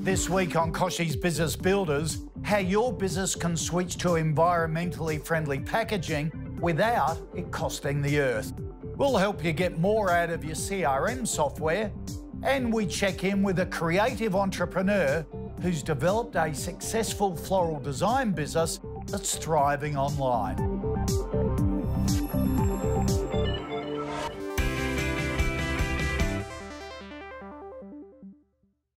This week on Kochie's Business Builders, how your business can switch to environmentally friendly packaging without it costing the earth. We'll help you get more out of your CRM software, and we check in with a creative entrepreneur who's developed a successful floral design business that's thriving online.